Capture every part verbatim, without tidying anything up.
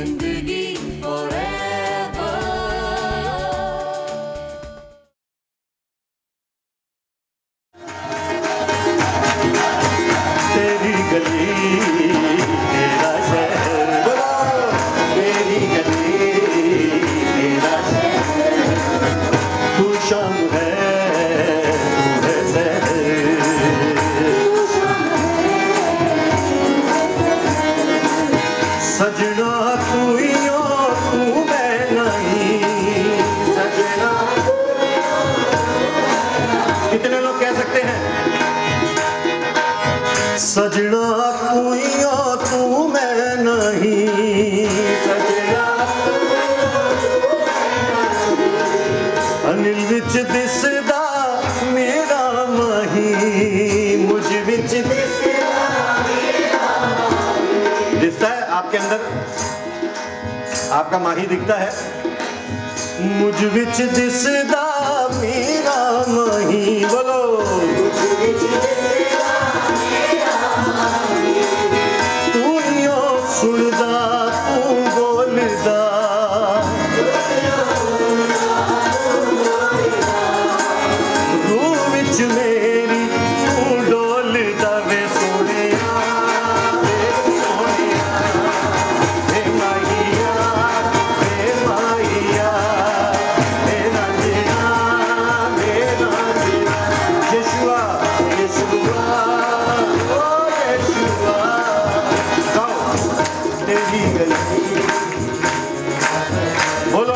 जिंदगी forever। तेरी गली तेरा शहर, तेरी गली तेरा शहर, तू शाम है तू है शहर, सजना तू ही हो तू मैं नहीं, सजना। कितने लोग कह सकते हैं सजना तू ही हो तू मैं नहीं, सजना। अनिल विच दिसदा मेरा माही, मुझ विच दिसता है आपके अंदर, आपका माही दिखता है। मुझ विच दिसदा मेरा माही, बोलो तू यो सुनदा तू बोलदा, रूह विच मेरी तू डोलदा वे सोहणिया, वे सोहणिया, वे माहिया, वे माहिया, वे रांझिया, वे रांझिया। यशुआ यशुआ ओ यशुआ, गाओ तेरी गली, बोलो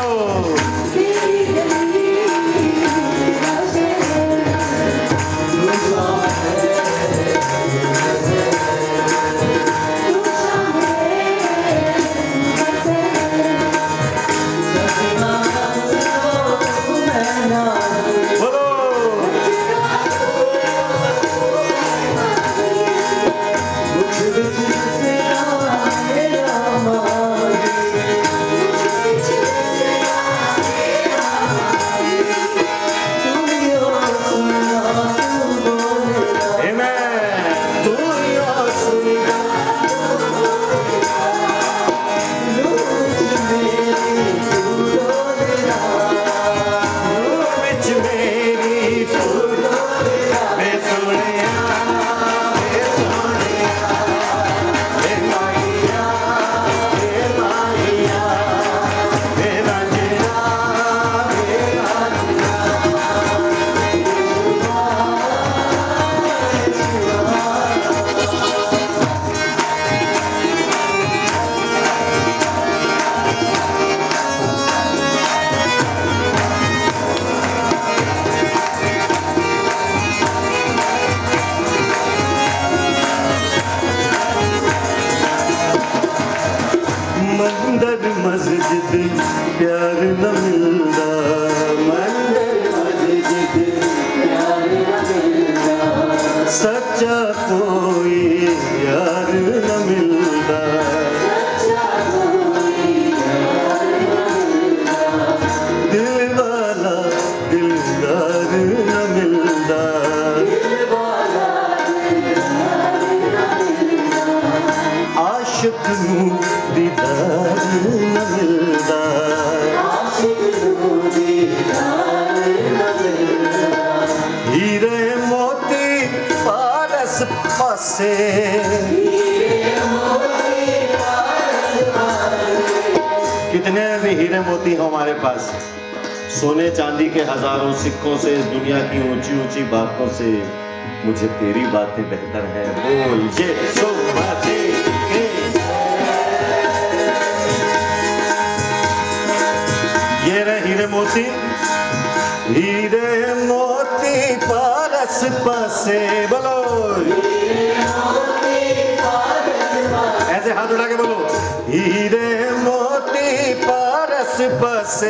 मंदिर मस्जिद प्यार न मिलदा, मंदिर मस्जिद प्यार न मिलदा, सच्चा कोई यार न मिलदा, सच्चा कोई यार न मिलदा, दिल वाला दिलदार न मिलदा, दिल वाला दिलदार न मिलदा, आशिक नू दीदार न मिलदा, आशिक नू दीदार न मिलदा, हीरे मोती पारस पासे, हीरे मोती पारस पासे। कितने भी हीरे मोती हो हमारे पास, सोने चांदी के हजारों सिक्कों से, इस दुनिया की ऊंची ऊंची बातों से मुझे तेरी बातें बेहतर है। बोल ये सो बातें ये रहे हीरे मोती, हीरे मोती पारस पासे, बोलो ऐसे हाथ उठा के बोलो, हीरे मोती पारस पासे,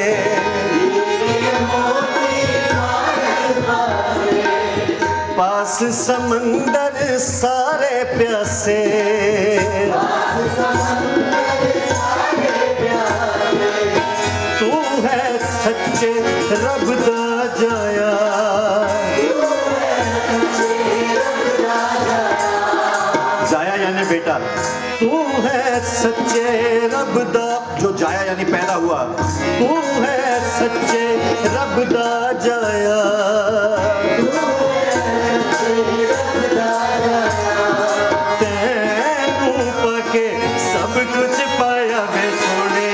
पास समंदर सारे प्यासे, तू है सच्चे रब दा जाया, जाया यानी बेटा, तू है सच्चे रब दा, जो जाया यानी पैदा हुआ, तू है सच्चे रब दा जाया, तैनू पाके सब कुछ पाया वे सोने,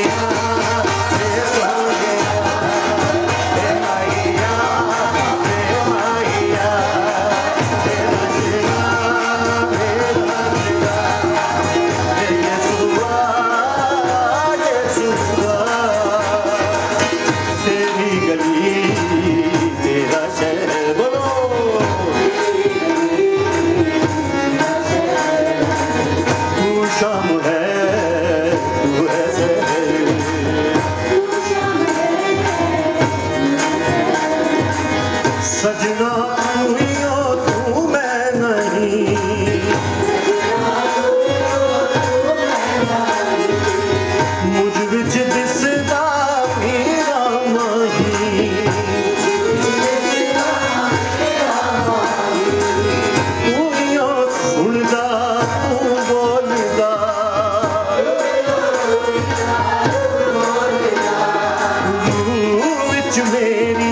सजना तू तू मैं नहीं, मुझ विच दिसदा मेरा माही, तू सुनदा तू बोलदा, विच मेरी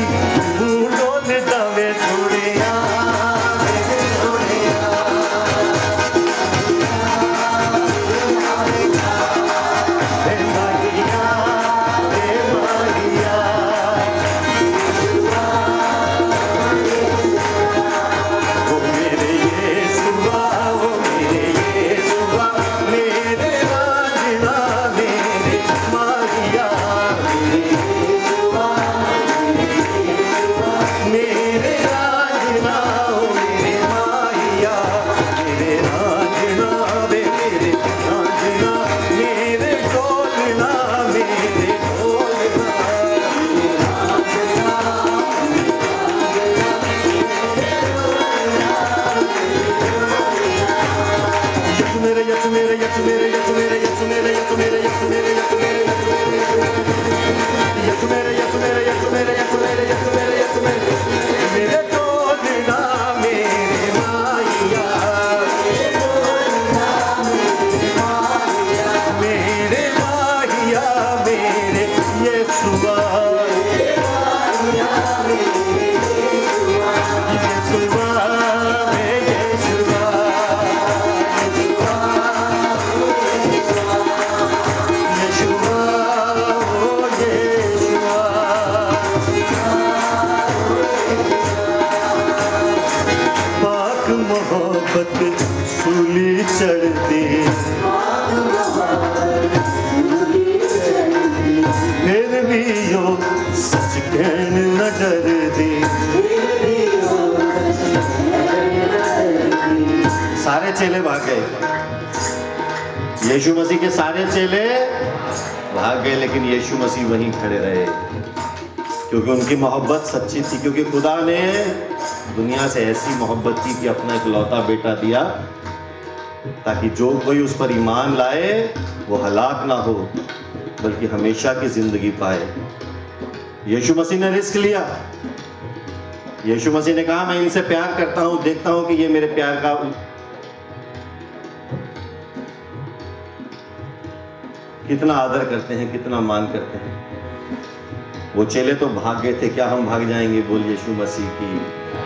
मोहब्बत सूली चढ़ती, फिर भी यो सच कहन न डरदी, सारे चेले भाग गए, यीशु मसीह के सारे चेले भाग गए, लेकिन यीशु मसीह वहीं खड़े रहे, क्योंकि उनकी मोहब्बत सच्ची थी, क्योंकि खुदा ने दुनिया से ऐसी मोहब्बत की कि अपना इकलौता बेटा दिया, ताकि जो कोई उस पर ईमान लाए वो हलाक ना हो बल्कि हमेशा की जिंदगी पाए। यीशु मसीह ने रिस्क लिया, यीशु मसीह ने कहा मैं इनसे प्यार करता हूं, देखता हूं कि ये मेरे प्यार का कितना आदर करते हैं, कितना मान करते हैं। वो चेले तो भाग गए थे, क्या हम भाग जाएंगे? बोल यीशु मसीह की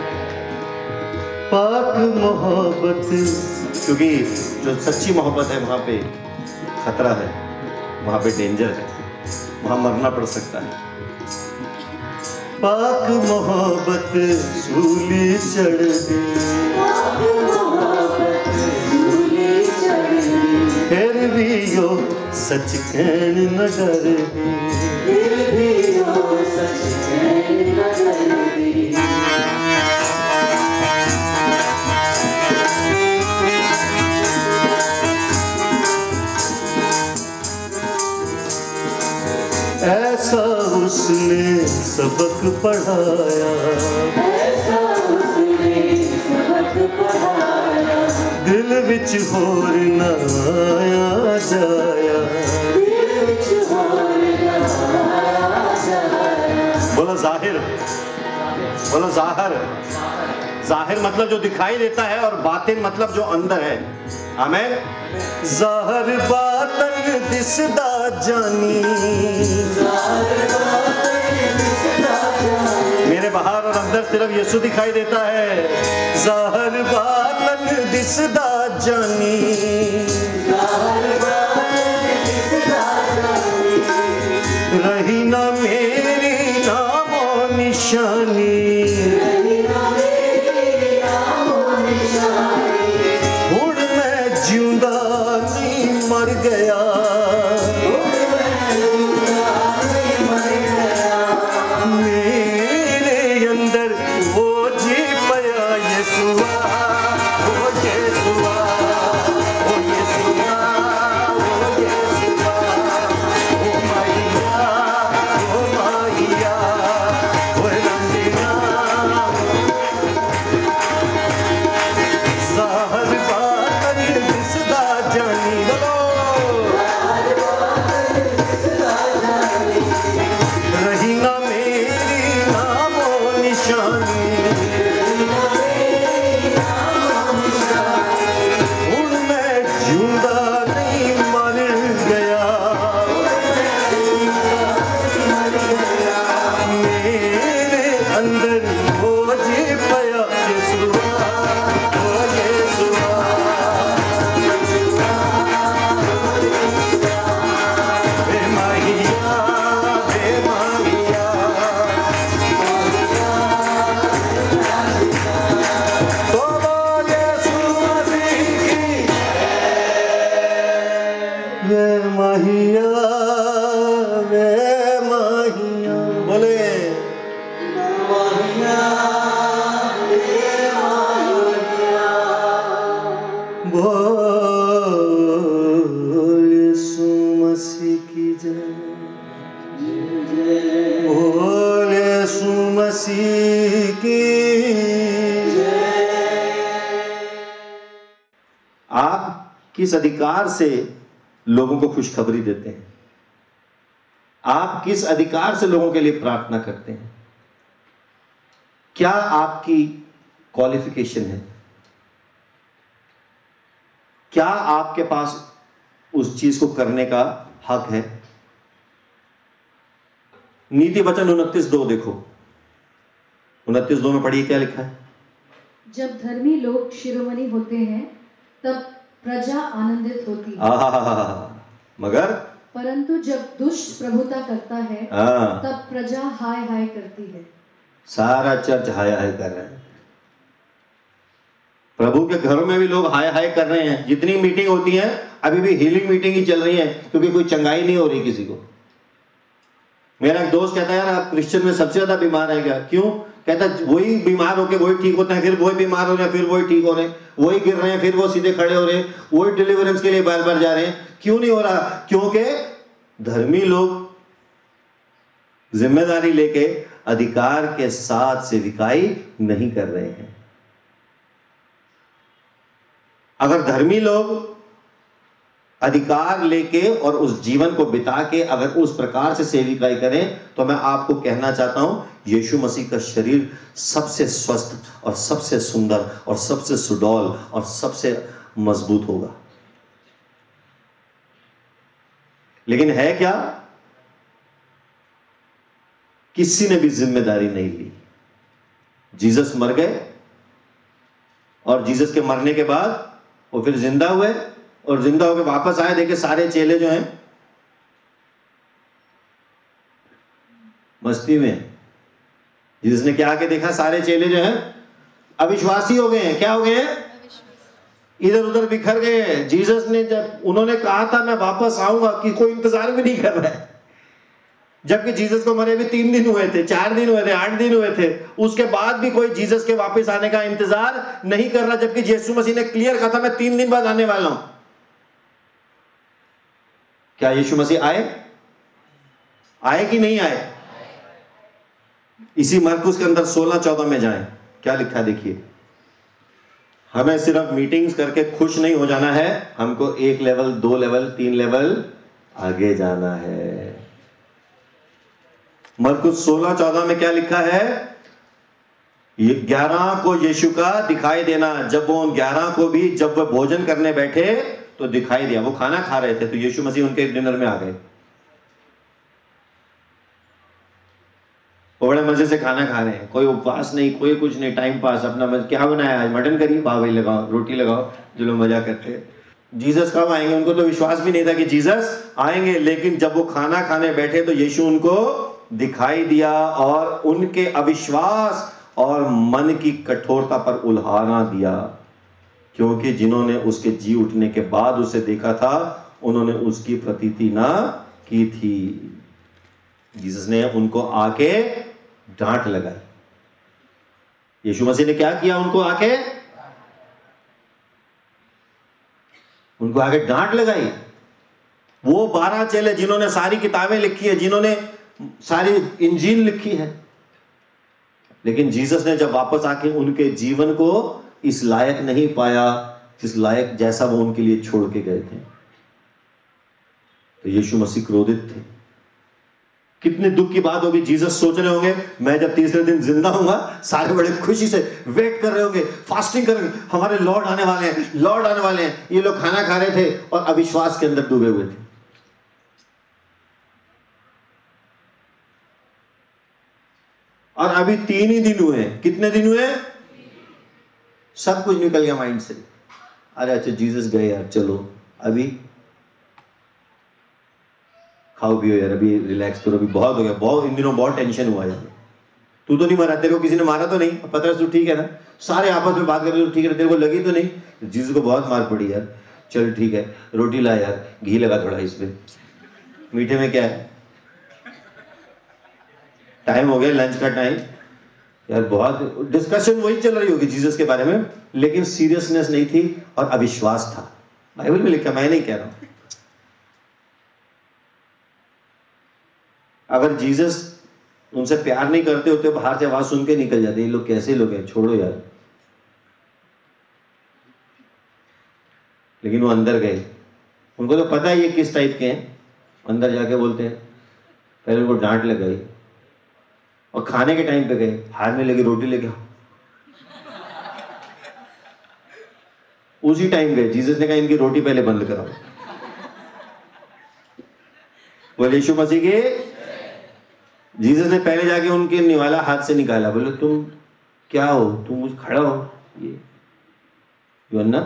पाक मोहब्बत, क्योंकि जो सच्ची मोहब्बत है वहां पे खतरा है, वहां पे डेंजर है, वहां मरना पड़ सकता है। पाक मोहब्बत सूली चढ़ गई, फिर भी यो सच कहन न डरदी, फिर भी यो सच कहन न डरदी। ऐसा उसने सबक पढ़ाया, ऐसा उसने सबक पढ़ाया, दिल विच होर न आया जाया, दिल विच होर न आया जाया। बोलो जाहिर, बोलो जाहिर। जाहिर मतलब जो दिखाई देता है और बातिन मतलब जो अंदर है। आमीन। जाहिर बात बातन दिसदा जानी, मेरे बाहर और अंदर सिर्फ यीशु दिखाई देता है। ज़ाहिर बातन दिसदा जानी, रही ना मेरी नामो निशानी, हुण मैं जिंदा नहीं मर गया, मेरे अंदर वो जी पया यीशुआ, वो यीशुआ, वो यीशुआ, वो यीशुआ, ओ मैया, ओ मैया, ओ रंगिया। ज़ाहिर बातन दिसदा जानी, बोलो रही ना मेरी नामो निशानी, हुण मैं जिंदा नहीं मर गया, मेरे अंदर वो जी पया यीशुआ, ओ यीशुआ, बे माहिया, बे माहिया, तो बोल यीशु मसीह की, वे माहिया, वे माहिया, बोले बोल यीशु मसीह की जय, बोल यीशु मसीह की जय। आप किस अधिकार से लोगों को खुशखबरी देते हैं? आप किस अधिकार से लोगों के लिए प्रार्थना करते हैं? क्या आपकी क्वालिफिकेशन है? क्या आपके पास उस चीज को करने का हक है? नीति वचन उनतीस दो देखो, उनतीस दो में पढ़िए क्या लिखा है। जब धर्मी लोग शिरोमणि होते हैं तब प्रजा आनंदित होती है, आहा, मगर परंतु जब दुष्ट प्रभुता करता है हाँ, तब प्रजा हाय हाय करती है। सारा चर्च हाय हाय कर रहा है। प्रभु के घरों में भी लोग हाय हाय कर रहे हैं। जितनी मीटिंग होती है अभी भी हीलिंग मीटिंग ही चल रही है, क्योंकि कोई चंगाई नहीं हो रही किसी को। मेरा एक दोस्त कहता है, यार आप क्रिश्चियन में सबसे ज्यादा बीमार है क्या? क्यों? कहता है वही बीमार होके वही ठीक होते हैं, फिर वही बीमार हो रहे हैं, फिर वही ठीक हो रहे हैं, वही गिर रहे हैं, फिर वो सीधे खड़े हो रहे हैं, वही डिलीवरेंस के लिए बार बार जा रहे हैं। क्यों नहीं हो रहा? क्योंकि धर्मी लोग जिम्मेदारी लेके अधिकार के साथ सेविकाई नहीं कर रहे हैं। अगर धर्मी लोग अधिकार लेके और उस जीवन को बिता के अगर उस प्रकार से सेविकाई करें, तो मैं आपको कहना चाहता हूं यीशु मसीह का शरीर सबसे स्वस्थ और सबसे सुंदर और सबसे सुडौल और सबसे मजबूत होगा। लेकिन है क्या? किसी ने भी जिम्मेदारी नहीं ली। जीसस मर गए और जीसस के मरने के बाद वो फिर जिंदा हुए और जिंदा होकर वापस आए। देखे सारे चेले जो हैं मस्ती में। जीसस ने क्या आके देखा? सारे चेले जो हैं अविश्वासी हो गए हैं। क्या हो गए हैं? इधर उधर बिखर गए हैं। जीसस ने जब उन्होंने कहा था मैं वापस आऊंगा, कि कोई इंतजार भी नहीं कर रहा है। जबकि जीसस को मरे भी तीन दिन हुए थे, चार दिन हुए थे, आठ दिन हुए थे, उसके बाद भी कोई जीसस के वापस आने का इंतजार नहीं कर रहा। जबकि यीशु मसीह ने क्लियर कहा था मैं तीन दिन बाद आने वाला हूं। क्या यीशु मसीह आए? आए कि नहीं आए? इसी मरकुस के अंदर सोलह चौदह में जाएं, क्या लिखा है देखिए। हमें सिर्फ मीटिंग्स करके खुश नहीं हो जाना है, हमको एक लेवल, दो लेवल, तीन लेवल आगे जाना है। मरकुस सोलह चौदह में क्या लिखा है? ये ग्यारह को यीशु का दिखाई देना। जब वो उन ग्यारह को भी जब वो भोजन करने बैठे तो दिखाई दिया। वो खाना खा रहे थे तो यीशु मसीह उनके डिनर में आ गए। वो बड़े मजे से खाना खा रहे हैं, कोई उपवास नहीं, कोई कुछ नहीं, टाइम पास अपना। मज क्या बनाया आज? मटन करी, बावई लगाओ, रोटी लगाओ, जो लोग मजा करते हैं। जीसस कब आएंगे? उनको तो विश्वास भी नहीं था कि जीसस आएंगे, लेकिन जब वो खाना खाने बैठे तो यीशु उनको दिखाई दिया और उनके अविश्वास और मन की कठोरता पर उल्हाना दिया, क्योंकि जिन्होंने उसके जी उठने के बाद उसे देखा था उन्होंने उसकी प्रतीति ना की थी। जीसस ने उनको आके डांट लगाई। यीशु मसीह ने क्या किया? उनको आके उनको आके डांट लगाई। वो बारह चेले जिन्होंने सारी किताबें लिखी है, जिन्होंने सारी इंजील लिखी है, लेकिन जीसस ने जब वापस आके उनके जीवन को इस लायक नहीं पाया जिस लायक जैसा वो उनके लिए छोड़ के गए थे, तो यीशु मसीह क्रोधित थे। कितने दुख की बात होगी। जीसस सोच रहे होंगे मैं जब तीसरे दिन जिंदा होऊंगा, सारे बड़े खुशी से वेट कर रहे होंगे, फास्टिंग कर रहे होंगे, हमारे लॉर्ड आने वाले हैं, लॉर्ड आने वाले हैं। ये लोग खाना खा रहे थे और अविश्वास के अंदर डूबे हुए थे। और अभी तीन ही दिन हुए। कितने दिन हुए? सब कुछ निकल गया माइंड से। अरे अच्छा जीसस गए यार, चलो अभी खाओ पियो यार, अभी रिलैक्स करो, अभी बहुत हो गया, बहुत इन दिनों बहुत टेंशन हुआ यार। तू तो नहीं मरा, तेरे को किसी ने मारा तो नहीं, पता है तू ठीक है ना? सारे आपस में बात कर रहे हो, ठीक है, तेरे को लगी तो नहीं? जीसस को बहुत मार पड़ी यार। चल ठीक है, रोटी ला यार, घी लगा थोड़ा इसमें, मीठे में क्या है? टाइम हो गया लंच का टाइम यार। बहुत डिस्कशन वही चल रही होगी जीसस के बारे में, लेकिन सीरियसनेस नहीं थी और अविश्वास था। बाइबल में लिखा, मैं नहीं कह रहा हूं। अगर जीसस उनसे प्यार नहीं करते होते, बाहर से आवाज सुन के निकल जाते, ये लोग कैसे लोग हैं, छोड़ो यार। लेकिन वो अंदर गए। उनको तो पता है ये किस टाइप के हैं। अंदर जाके बोलते हैं, पहले उनको डांट लगाई और खाने के टाइम पे गए, हाथ में लगी रोटी लेके, उसी टाइम गए। जीसस ने कहा इनकी रोटी पहले बंद कराओ। बोले यीशु मसीह के। जीसस ने पहले जाके उनके निवाला हाथ से निकाला। बोले तुम क्या हो? तुम मुझे खड़ा हो। ये यूहन्ना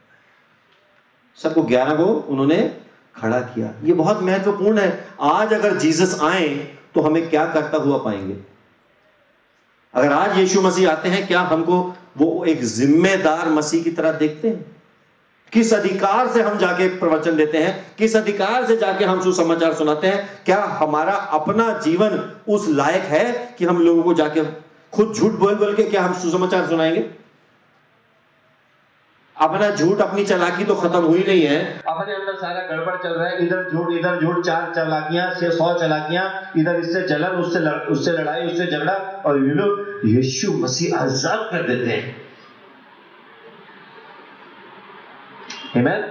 सबको ग्यारह को उन्होंने खड़ा किया। ये बहुत महत्वपूर्ण है। आज अगर जीसस आए तो हमें क्या करता हुआ पाएंगे? अगर आज यीशु मसीह आते हैं, क्या हमको वो एक जिम्मेदार मसीह की तरह देखते हैं? किस अधिकार से हम जाके प्रवचन देते हैं? किस अधिकार से जाके हम सुसमाचार सुनाते हैं? क्या हमारा अपना जीवन उस लायक है कि हम लोगों को जाके खुद झूठ बोल बोल के क्या हम सुसमाचार सुनाएंगे? अपना झूठ, अपनी चालाकी तो खत्म हुई नहीं है। अपने अंदर सारा गड़बड़ चल रहा है। इधर झूठ, इधर झूठ, चार चालाकियां से सौ चालाकियां, इधर इससे जलन, उससे लड़, उससे लड़ाई, उससे झगड़ा, और ये लोग यीशु मसीह आजाद कर देते हैं। आमीन।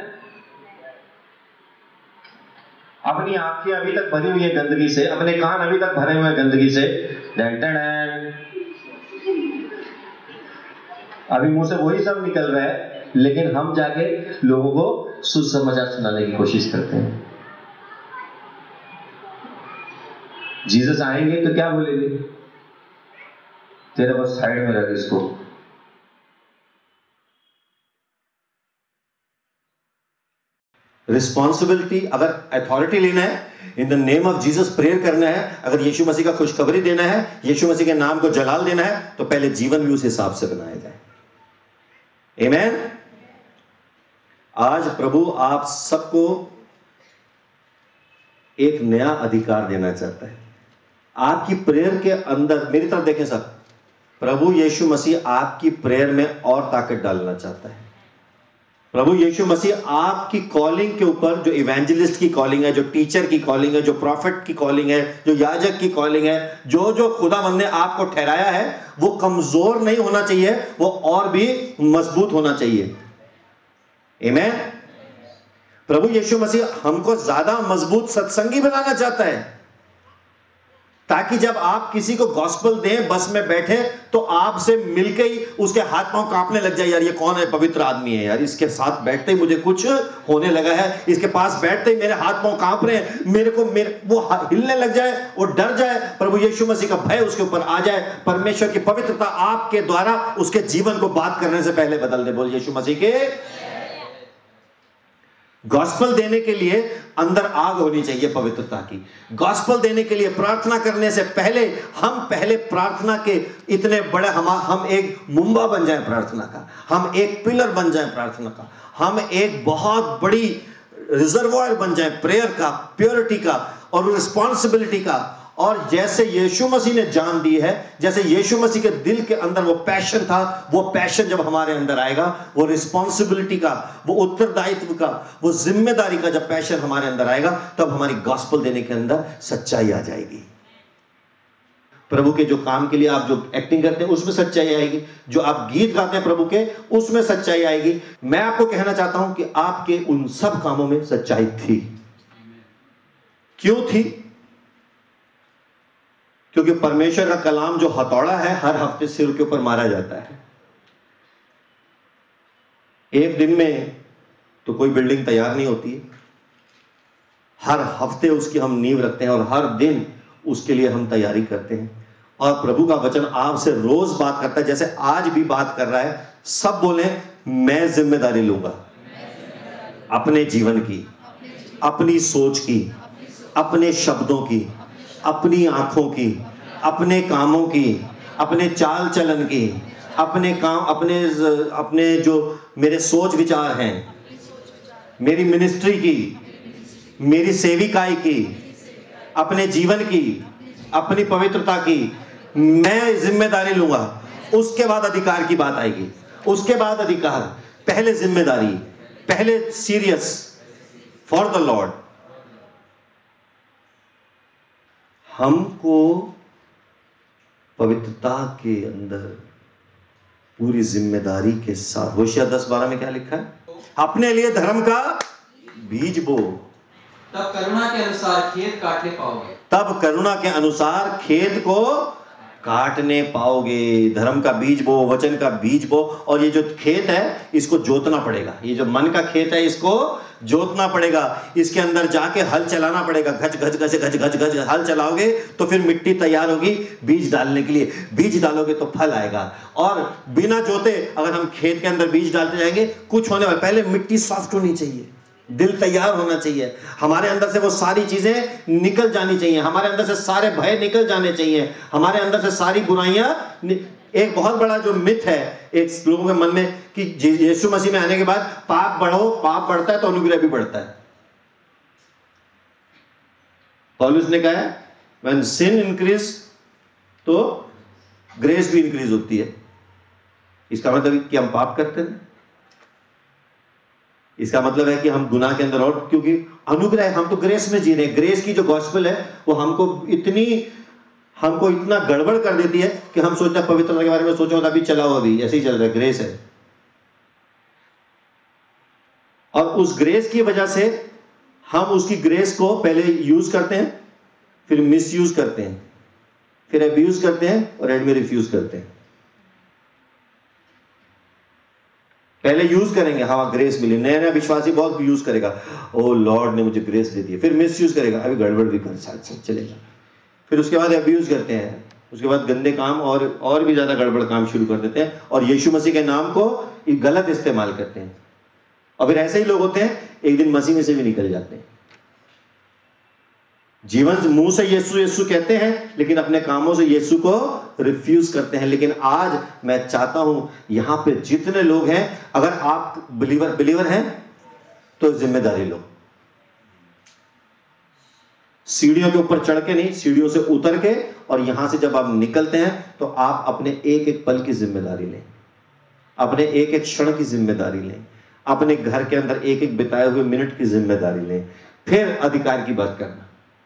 अपनी आंखें अभी तक भरी हुई है गंदगी से, अपने कान अभी तक भरे हुए हैं गंदगी से। Done done done. अभी मुंह से वही सब निकल रहा है, लेकिन हम जाके लोगों को सुसमाचार सुनाने की कोशिश करते हैं। जीसस आएंगे तो क्या बोलेंगे? तेरे बस साइड में रख इसको। रिस्पॉन्सिबिलिटी, अगर अथॉरिटी लेना है, in the name of Jesus prayer करना है, अगर यीशु मसीह का खुशखबरी देना है, यीशु मसीह के नाम को जलाल देना है, तो पहले जीवन भी उस हिसाब से बनाया जाए। आमीन। आज प्रभु आप सबको एक नया अधिकार देना चाहता है। आपकी प्रेयर के अंदर, मेरी तरफ देखें सब, प्रभु यीशु मसीह आपकी प्रेयर में और ताकत डालना चाहता है। प्रभु यीशु मसीह आपकी कॉलिंग के ऊपर, जो इवेंजलिस्ट की कॉलिंग है, जो टीचर की कॉलिंग है, जो प्रॉफिट की कॉलिंग है, जो याजक की कॉलिंग है, जो जो खुदावंद ने आपको ठहराया है, वो कमजोर नहीं होना चाहिए, वो और भी मजबूत होना चाहिए। आमीन। प्रभु यीशु मसीह हमको ज्यादा मजबूत सत्संगी बनाना चाहता है। ताकि जब आप किसी को गॉस्पेल दें बस में बैठे तो आपसे मिलके ही उसके हाथ पांव कांपने लग जाए, यार ये कौन है, पवित्र आदमी है यार, इसके साथ बैठते ही मुझे कुछ होने लगा है, इसके पास बैठते ही मेरे हाथ पांव कांप रहे हैं, मेरे को मेरे वो हिलने लग जाए, वो डर जाए, प्रभु यीशु मसीह का भय उसके ऊपर आ जाए, परमेश्वर की पवित्रता आपके द्वारा उसके जीवन को बात करने से पहले बदल दे। बोल यीशु मसीह के। गॉस्पेल देने के लिए अंदर आग होनी चाहिए पवित्रता की। गॉस्पेल देने के लिए प्रार्थना करने से पहले हम पहले प्रार्थना के इतने बड़े हम हम एक मुंबा बन जाए प्रार्थना का, हम एक पिलर बन जाए प्रार्थना का, हम एक बहुत बड़ी रिजर्वायर बन जाए प्रेयर का, प्योरिटी का और रिस्पॉन्सिबिलिटी का। और जैसे यीशु मसीह ने जान दी है, जैसे यीशु मसीह के दिल के अंदर वो पैशन था, वो पैशन जब हमारे अंदर आएगा, वो रिस्पॉन्सिबिलिटी का, वो उत्तरदायित्व का, वो जिम्मेदारी का जब पैशन हमारे अंदर आएगा, तब हमारी गॉस्पेल देने के अंदर सच्चाई आ जाएगी। प्रभु के जो काम के लिए आप जो एक्टिंग करते हैं उसमें सच्चाई आएगी, जो आप गीत गाते हैं प्रभु के उसमें सच्चाई आएगी। मैं आपको कहना चाहता हूं कि आपके उन सब कामों में सच्चाई थी। क्यों थी? क्योंकि परमेश्वर का कलाम जो हथौड़ा है हर हफ्ते सिर के ऊपर मारा जाता है। एक दिन में तो कोई बिल्डिंग तैयार नहीं होती है, हर हफ्ते उसकी हम नींव रखते हैं और हर दिन उसके लिए हम तैयारी करते हैं। और प्रभु का वचन आपसे रोज बात करता है, जैसे आज भी बात कर रहा है। सब बोले मैं जिम्मेदारी लूंगा अपने जीवन की, अपनी सोच की, अपने शब्दों की, अपनी आंखों की, अपने कामों की, अपने चाल चलन की, अपने काम, अपने अपने जो मेरे सोच विचार हैं, मेरी मिनिस्ट्री की, मेरी सेविकाई की, अपने जीवन की, अपनी पवित्रता की मैं जिम्मेदारी लूंगा। उसके बाद अधिकार की बात आएगी, उसके बाद अधिकार, पहले जिम्मेदारी, पहले सीरियस फॉर द लॉर्ड। हमको पवित्रता के अंदर पूरी जिम्मेदारी के साथ, होशियार दस बारह में क्या लिखा है? अपने लिए धर्म का बीज बो, तब करुणा के अनुसार खेत काटने पाओगे। तब करुणा के अनुसार खेत को काटने पाओगे। धर्म का बीज बो, वचन का बीज बो। और ये जो खेत है इसको जोतना पड़ेगा, ये जो मन का खेत है इसको जोतना पड़ेगा, इसके अंदर जाके हल चलाना पड़ेगा। घच घच घच घच घच घच हल चलाओगे तो फिर मिट्टी तैयार होगी बीज डालने के लिए, बीज डालोगे तो फल आएगा। और बिना जोते अगर हम खेत के अंदर बीज डालते जाएंगे कुछ होने वाला, पहले मिट्टी सॉफ्ट होनी चाहिए, दिल तैयार होना चाहिए, हमारे अंदर से वो सारी चीजें निकल जानी चाहिए, हमारे अंदर से सारे भय निकल जाने चाहिए, हमारे अंदर से सारी बुराइयां। एक बहुत बड़ा जो मिथ है एक लोगों के मन में कि यीशु मसीह में आने के बाद पाप बढ़ो, पाप बढ़ता है तो अनुग्रह भी बढ़ता है। पौलुस ने कहा है व्हेन सिन इंक्रीज तो ग्रेस भी इंक्रीज होती है। इसका मतलब कि हम पाप करते हैं, इसका मतलब है कि हम गुनाह के अंदर, और क्योंकि अनुग्रह, हम तो ग्रेस में जी रहे हैं। ग्रेस की जो गॉस्पेल है वो हमको इतनी हमको इतना गड़बड़ कर देती है कि हम सोचते हैं पवित्रता के बारे में सोचो अभी चलाओ, अभी ऐसे ही चल रहा है, ग्रेस है। और उस ग्रेस की वजह से हम उसकी ग्रेस को पहले यूज करते हैं, फिर मिस यूज करते हैं, फिर अब्यूज करते हैं और एंड में रिफ्यूज करते हैं। पहले यूज करेंगे, हाँ ग्रेस मिली, नया नया विश्वासी बहुत यूज करेगा, ओ लॉर्ड ने मुझे ग्रेस दे दी, फिर मिस यूज करेगा, अभी गड़बड़ भी कर साथ साथ चलेगा, फिर उसके बाद अब्यूज करते हैं, उसके बाद गंदे काम और और भी ज्यादा गड़बड़ काम शुरू कर देते हैं और यीशु मसीह के नाम को गलत इस्तेमाल करते हैं। और फिर ऐसे ही लोग होते हैं एक दिन मसीह में से भी निकल जाते हैं। जीवन मुंह से यीशु यीशु कहते हैं लेकिन अपने कामों से यीशु को रिफ्यूज करते हैं। लेकिन आज मैं चाहता हूं यहां पे जितने लोग हैं, अगर आप बिलीवर बिलीवर हैं तो जिम्मेदारी लो। सीढ़ियों के ऊपर चढ़ के नहीं, सीढ़ियों से उतर के, और यहां से जब आप निकलते हैं तो आप अपने एक एक पल की जिम्मेदारी लें, अपने एक एक क्षण की जिम्मेदारी लें, अपने घर के अंदर एक एक बिताए हुए मिनट की जिम्मेदारी लें, फिर अधिकार की बात करना।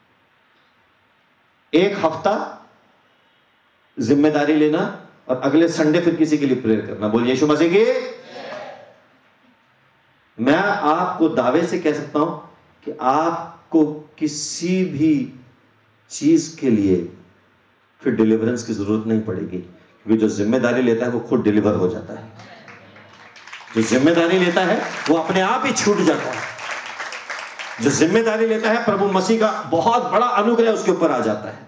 एक हफ्ता जिम्मेदारी लेना और अगले संडे फिर किसी के लिए प्रेयर करना। बोलिए यीशु मसीह की। मैं आपको दावे से कह सकता हूं कि आपको किसी भी चीज के लिए फिर डिलीवरेंस की जरूरत नहीं पड़ेगी, क्योंकि जो जिम्मेदारी लेता है वो खुद डिलीवर हो जाता है। जो जिम्मेदारी लेता है वो अपने आप ही छूट जाता है। जो जिम्मेदारी लेता है प्रभु मसीह का बहुत बड़ा अनुग्रह उसके ऊपर आ जाता है।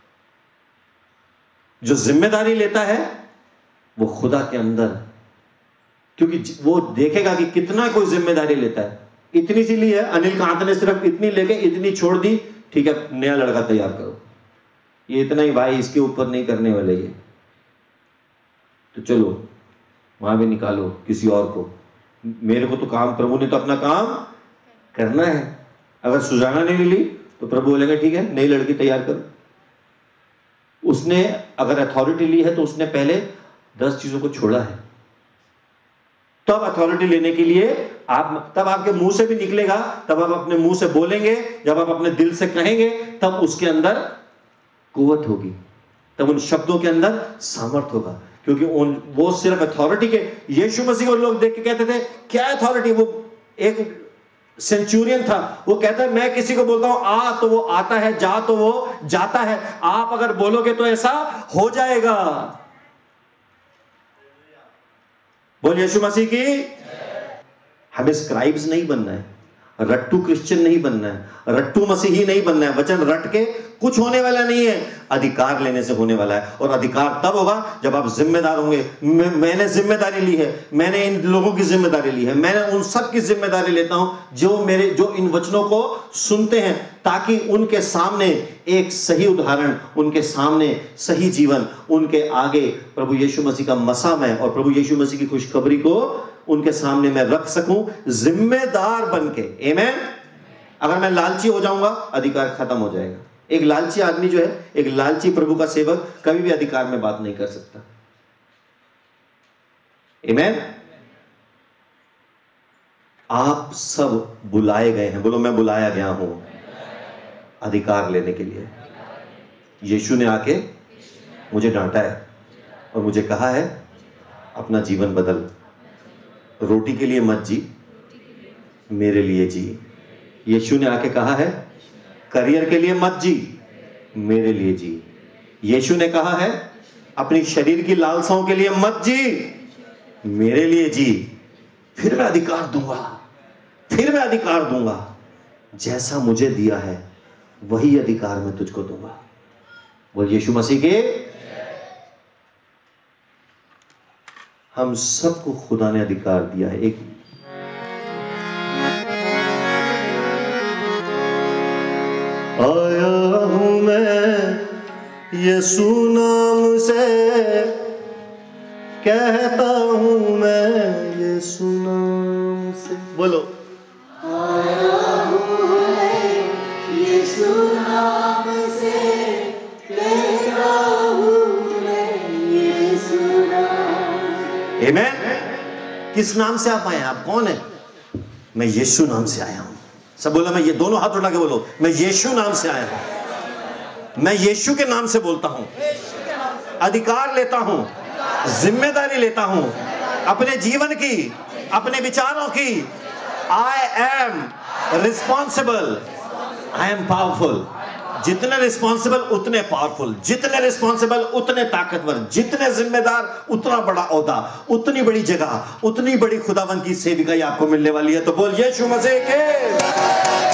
जो जिम्मेदारी लेता है वो खुदा के अंदर, क्योंकि वो देखेगा कि कितना कोई जिम्मेदारी लेता है। इतनी सी ली है, अनिल कांत ने सिर्फ इतनी लेके इतनी छोड़ दी, ठीक है नया लड़का तैयार करो, ये इतना ही भाई, इसके ऊपर नहीं करने वाले ये, तो चलो वहां भी निकालो किसी और को, मेरे को तो काम, प्रभु ने तो अपना काम करना है। अगर सुजाना नहीं ली तो प्रभु बोलेंगे ठीक है नई लड़की तैयार करो। उसने अगर अथॉरिटी ली है तो उसने पहले दस चीजों को छोड़ा है, तब अथॉरिटी लेने के लिए आप, तब आपके मुंह से भी निकलेगा, तब आप अपने मुंह से बोलेंगे, जब आप अपने दिल से कहेंगे तब उसके अंदर कुव्वत होगी, तब उन शब्दों के अंदर सामर्थ होगा। क्योंकि उन वो सिर्फ अथॉरिटी के, यीशु मसीह को लोग देख के कहते थे क्या अथॉरिटी, वो एक सेंचुरियन था, वो कहता है मैं किसी को बोलता हूं आ तो वो आता है, जा तो वो जाता है, आप अगर बोलोगे तो ऐसा हो जाएगा। बोल यीशु मसीह की। हमें स्क्राइब्स नहीं बनना है, रट्टू क्रिश्चियन नहीं बनना है, रट्टू मसीही नहीं बनना है। वचन रट के कुछ होने वाला नहीं है, अधिकार लेने से होने वाला है। और अधिकार तब होगा जब आप जिम्मेदार होंगे। मैं, मैंने जिम्मेदारी ली है, मैंने इन लोगों की जिम्मेदारी ली है, मैंने उन सब की जिम्मेदारी लेता हूं जो मेरे जो इन वचनों को सुनते हैं, ताकि उनके सामने एक सही उदाहरण, उनके सामने सही जीवन, उनके आगे प्रभु यीशु मसीह का मसा मैं और प्रभु यीशु मसीह की खुशखबरी को उनके सामने मैं रख सकूं जिम्मेदार बन के। आमीन। अगर मैं लालची हो जाऊंगा अधिकार खत्म हो जाएगा। एक लालची आदमी जो है, एक लालची प्रभु का सेवक कभी भी अधिकार में बात नहीं कर सकता। आमीन। आप सब बुलाए गए हैं, बोलो मैं बुलाया गया हूं अधिकार लेने के लिए। यीशु ने आके मुझे डांटा है और मुझे कहा है अपना जीवन बदल, रोटी के लिए मत जी, मेरे लिए जी। यीशु ने आके कहा है करियर के लिए मत जी, मेरे लिए जी। यीशु ने कहा है अपनी शरीर की लालसाओं के लिए मत जी, मेरे लिए जी। फिर मैं अधिकार दूंगा, फिर मैं अधिकार दूंगा, जैसा मुझे दिया है वही अधिकार मैं तुझको दूंगा। बोल यीशु मसीह के। हम सबको खुदा ने अधिकार दिया है। एक आया हूं मैं यीशु नाम से, कहता हूं मैं यीशु नाम से। बोलो आया हूं मैं यीशु नाम से, कहता हूं मैं यीशु नाम से। आमीन। किस नाम से आप आए हैं? आप कौन है? मैं यीशु नाम से आया हूं। सब बोला मैं, ये दोनों हाथ उठा के बोलो मैं यीशु नाम से आया हूं। मैं यीशु के नाम से बोलता हूं, अधिकार लेता हूं, जिम्मेदारी लेता हूं अपने जीवन की, अपने विचारों की। I am responsible, I am powerful. जितने रिस्पॉन्सिबल उतने पावरफुल, जितने रिस्पॉन्सिबल उतने ताकतवर, जितने जिम्मेदार उतना बड़ा ओहदा, उतनी बड़ी जगह, उतनी बड़ी खुदावन की सेविकाई आपको मिलने वाली है। तो बोल यीशु मसीह के।